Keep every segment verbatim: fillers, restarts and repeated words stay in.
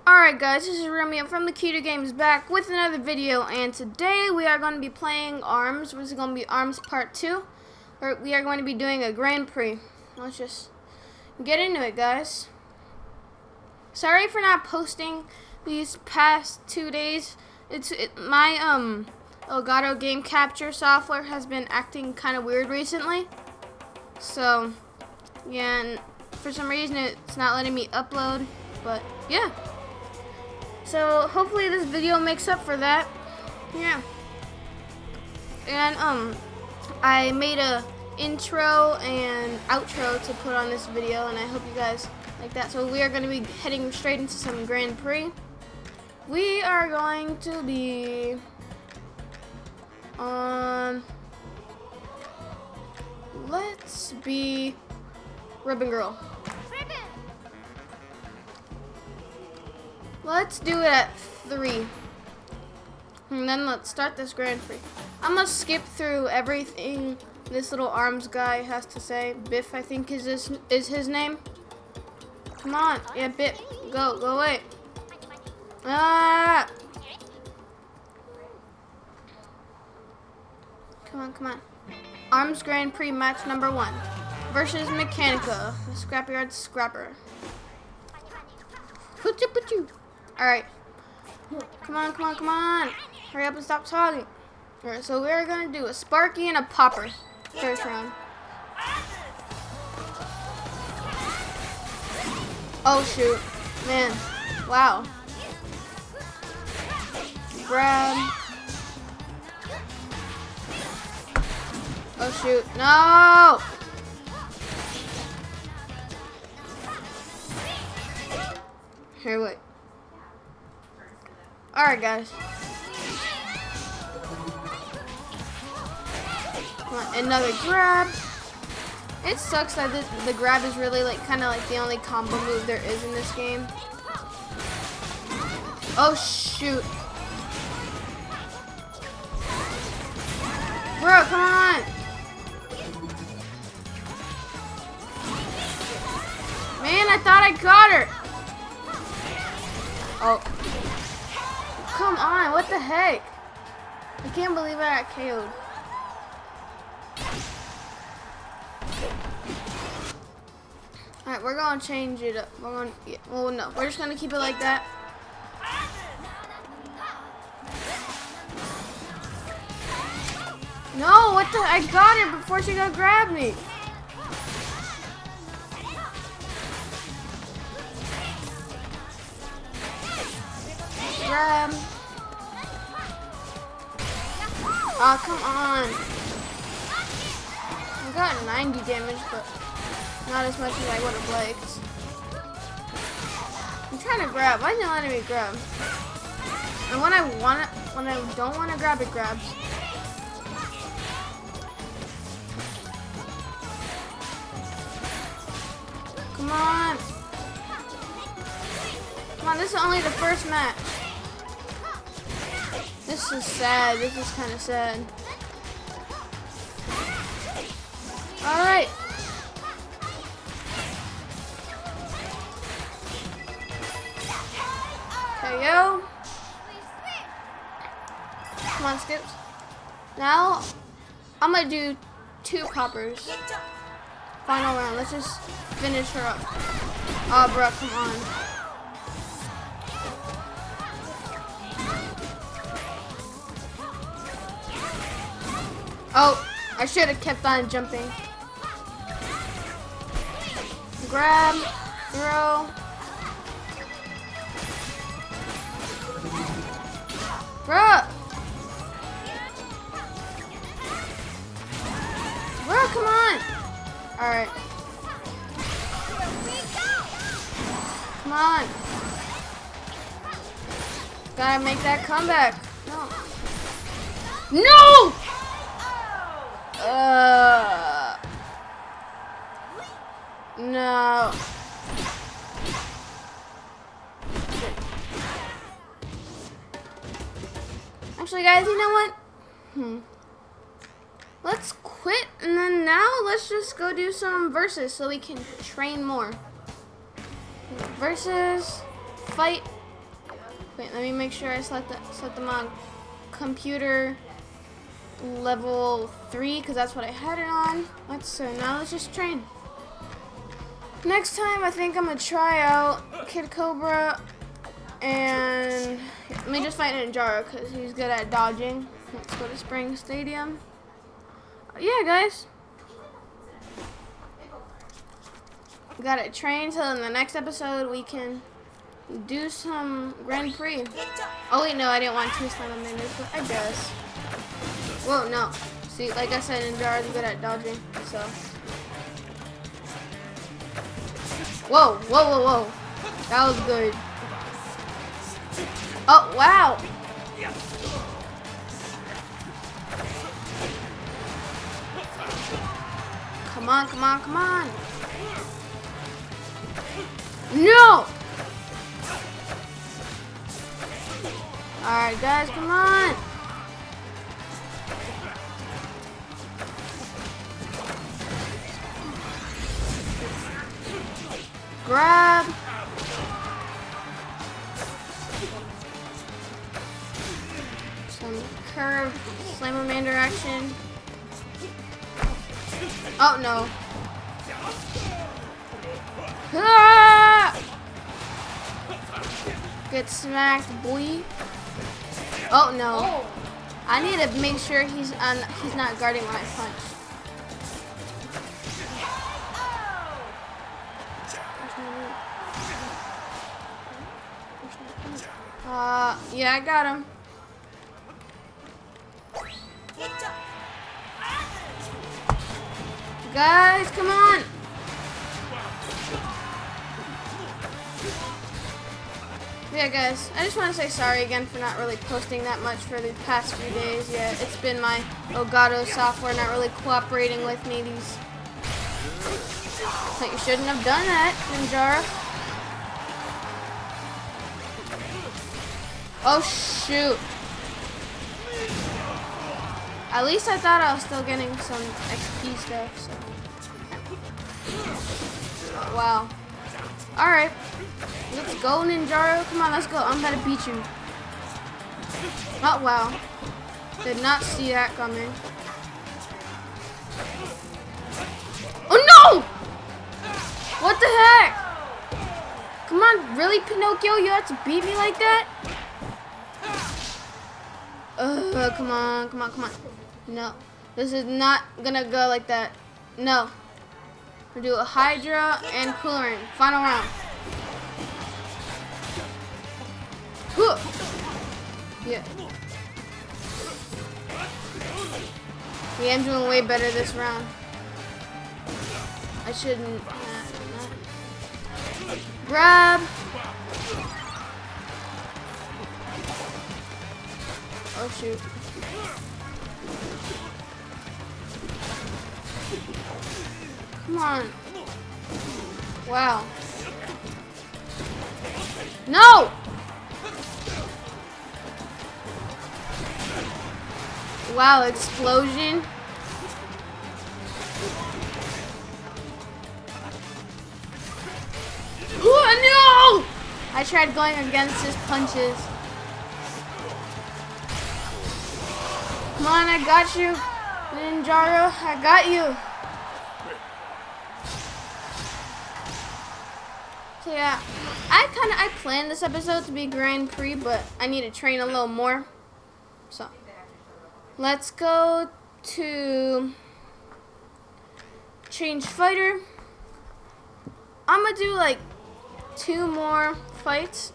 Alright guys, this is Romeo from the Cuter Games back with another video, and today we are going to be playing ARMS. This is going to be ARMS Part two, where we are going to be doing a Grand Prix. Let's just get into it, guys. Sorry for not posting these past two days. It's it, my um Elgato game capture software has been acting kind of weird recently. So, yeah, and for some reason it's not letting me upload, but yeah. So hopefully this video makes up for that. Yeah. And um I made a intro and outro to put on this video, and I hope you guys like that. So we are going to be heading straight into some Grand Prix. We are going to be on let's be Ribbon Girl. Let's do it at three. And then let's start this Grand Prix. I'm gonna skip through everything this little ARMS guy has to say. Biff, I think is this is his name. Come on. Yeah, Biff. Go, go away. Ah! Come on, come on. ARMS Grand Prix match number one. Versus Mechanica, the Scrapyard Scrapper. Put put you. Alright. Come on, come on, come on. Hurry up and stop talking. Alright, so we're going to do a Sparky and a Popper. First round. Oh, shoot. Man. Wow. Grab. Oh, shoot. No! Here, wait. Alright, guys. Come on, another grab. It sucks that this, the grab is really like kind of like the only combo move there is in this game. Oh, shoot. Bro, come on. Man, I thought I got her. Oh. Come on, what the heck? I can't believe I got K O'd. Alright, we're gonna change it up. We're gonna, yeah, well, no, we're just gonna keep it like that. No, what the? I got her before she gonna grab me. Grab. Oh, come on. I got ninety damage, but not as much as I would have liked. I'm trying to grab. Why isn't it letting me grab? And when I want it, when I don't want to grab, it grabs. Come on. Come on, this is only the first match. This is sad. This is kind of sad. Alright. K O. Come on, Skips. Now, I'm going to do two poppers. Final round. Let's just finish her up. Oh, bro, come on. Oh, I should have kept on jumping. Grab, throw. Bruh. Bruh, come on. Alright. Come on. Gotta make that comeback. No. No! Uh, no. Actually, guys, you know what? Hmm. Let's quit, and then now let's just go do some versus so we can train more. Versus, fight, Wait, let me make sure I select, the, select them on computer level three, because that's what I had it on. Let's so now let's just train. Next time, I think I'm gonna try out Kid Cobra, and let me just fight Ninjara because he's good at dodging. Let's go to Spring Stadium. Yeah, guys. We gotta train till in the next episode we can do some Grand Prix. Oh wait, no, I didn't want two Salamanders, but I guess. Whoa, no. See, like I said, Ninjara's good at dodging, so. Whoa, whoa, whoa, whoa. That was good. Oh, wow. Come on, come on, come on. No! Alright, guys, come on. Grab. Some curve Salamander action. Oh no. Ah! Get smacked, boy. Oh no. I need to make sure he's on he's not guarding when I punch. Uh, yeah, I got him. Guys, come on. Yeah, guys, I just want to say sorry again for not really posting that much for the past few days. Yeah, it's been my Elgato software not really cooperating with me. These, like, you shouldn't have done that, Ninjara. Oh shoot! At least I thought I was still getting some X P stuff. So. Oh, wow. All right, let's go, Ninjara. Come on, let's go. I'm about to beat you. Oh wow! Did not see that coming. Oh no! What the heck? Come on, really, Pinocchio? You have to beat me like that? Uh, come on, come on, come on. No, this is not gonna go like that. No. We'll do a Hydra and Cooling. Final round. Whew. Yeah. Yeah, I'm doing way better this round. I shouldn't. Nah, nah. Grab. Oh shoot. Come on. Wow. No! Wow, explosion. Oh, no! I tried going against his punches. Come on, I got you. Ninjara, I got you. So yeah, I kind of I planned this episode to be Grand Prix, but I need to train a little more. So let's go to change fighter. I'm gonna do like two more fights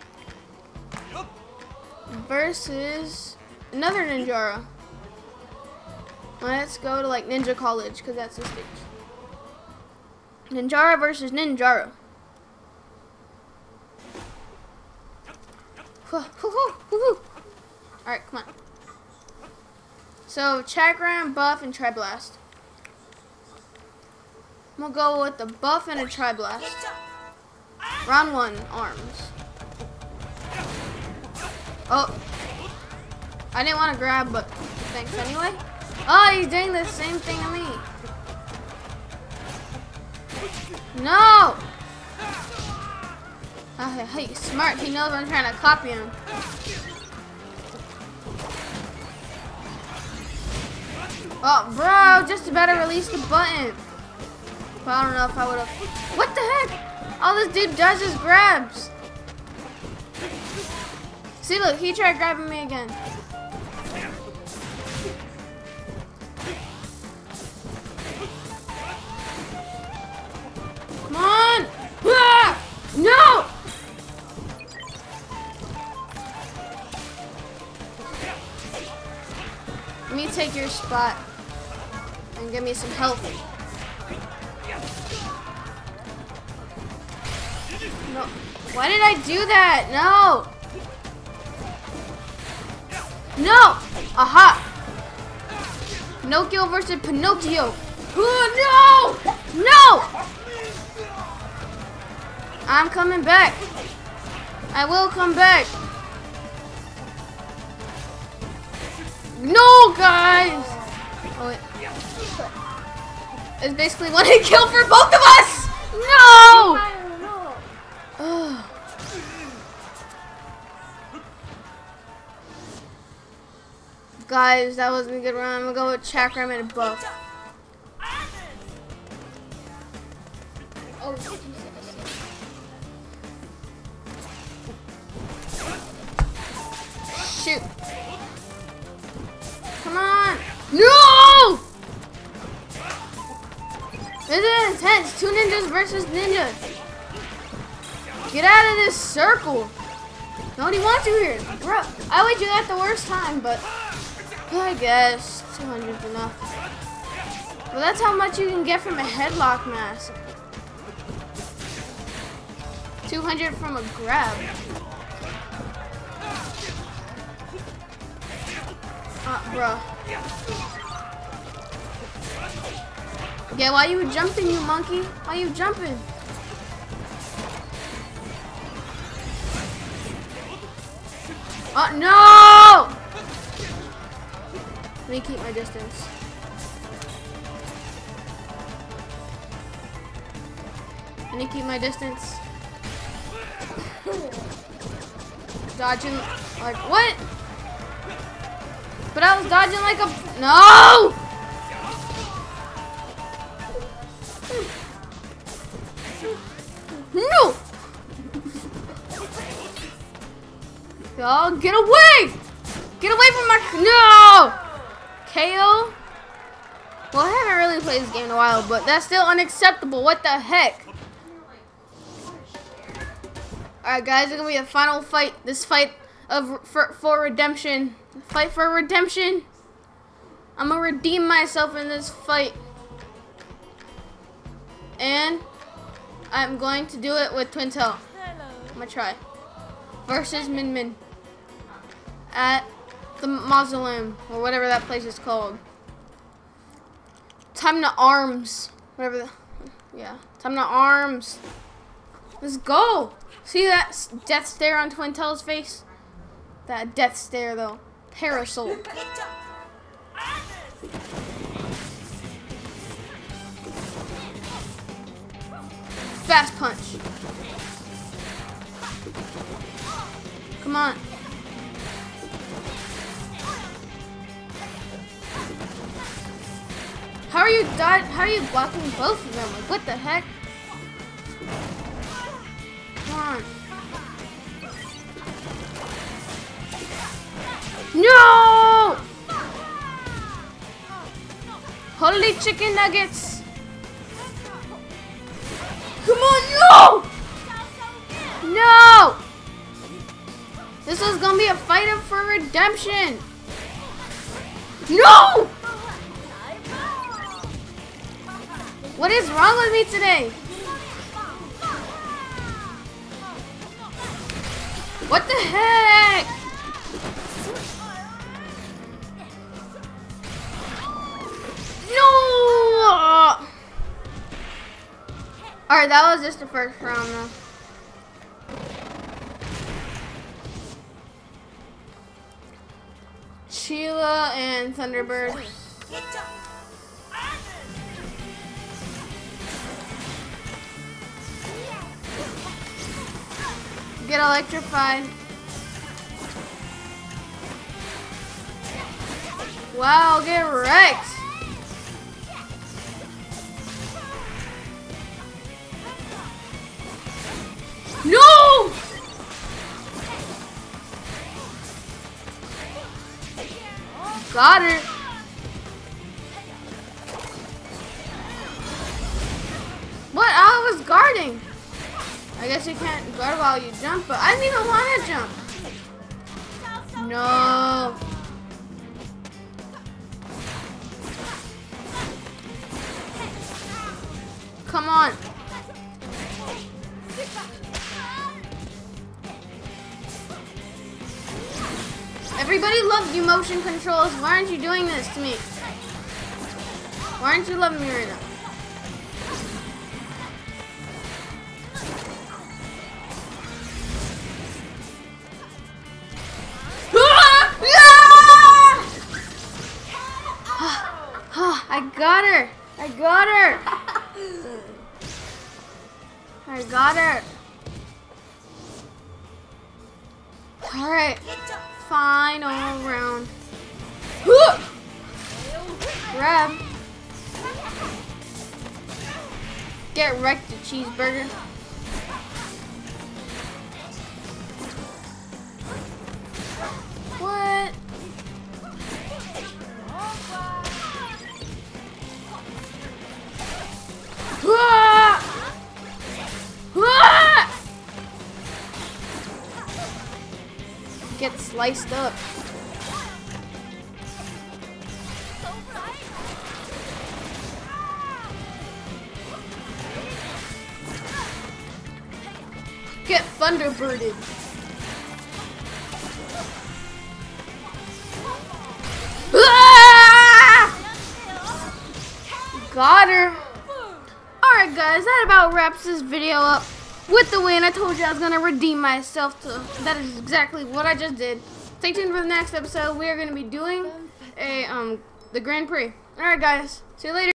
versus another Ninjara. Let's go to like Ninja College because that's the stage. Ninjara versus Ninjara. Alright, come on. So, Chakram, Buff, and Tri-Blast. We'll go with the Buff and a Tri-Blast. Round one, arms. Oh. I didn't want to grab, but thanks anyway. Oh, he's doing the same thing to me. No! Uh, he's smart. He knows I'm trying to copy him. Oh, bro, just about to release the button. But I don't know if I would have. What the heck? All this dude does is grabs. See, look, he tried grabbing me again. Come on! Ah! No! Let me take your spot and give me some health. No. Why did I do that? No. No. Aha. Pinocchio versus Pinocchio. Oh, no. No. I'm coming back. I will come back. No, guys. Oh, wait. It's basically one hit kill for both of us. No. Oh. Guys, that wasn't a good run. I'm gonna go with Chakram and a buff. Oh, shoot. Come on. No! This is intense. Two ninjas versus ninjas. Get out of this circle. Nobody wants you here. Bro, I always do that the worst time, but I guess two hundred is enough. Well, that's how much you can get from a headlock mask. two hundred from a grab. Uh, bro. Yeah, why you jumping, you monkey? Why you jumping? Oh, no! Let me keep my distance. Let me keep my distance. Dodging, like, what? But I was dodging like a, no! No! Y'all, get away! Get away from my, no! K O? Well, I haven't really played this game in a while, but that's still unacceptable. What the heck? Alright, guys, it's gonna be a final fight. This fight of for, for redemption. Fight for redemption. I'm gonna redeem myself in this fight. And I'm going to do it with Twintel. I'm gonna try. Versus Min Min. At the mausoleum, or whatever that place is called. Time to arms. Whatever the, yeah. Time to arms. Let's go. See that death stare on Twintel's face? That death stare though. Parasol. Fast punch. Come on. How are you dod how are you blocking both of them? Like, what the heck? Come on. No! Holy chicken nuggets! Come on, no! No! This is gonna be a fight up for redemption. No! What is wrong with me today? What the heck? No! Alright, that was just the first round though. Sheila and Thunderbird. Get electrified. Wow, get wrecked. No! Got her. What? I was guarding. I guess you can't guard while you jump, but I didn't even want to jump. No. Come on. Everybody loves you motion controls. Why aren't you doing this to me? Why aren't you loving me right now? I got her. I got her. I got her. All right. Final round. Grab. Get wrecked, you cheeseburger. What? Get sliced up. Get thunderbirded. Got her. Alright guys, that about wraps this video up. With the win, I told you I was going to redeem myself. To, that is exactly what I just did. Stay tuned for the next episode. We are going to be doing a um the Grand Prix. Alright guys, see you later.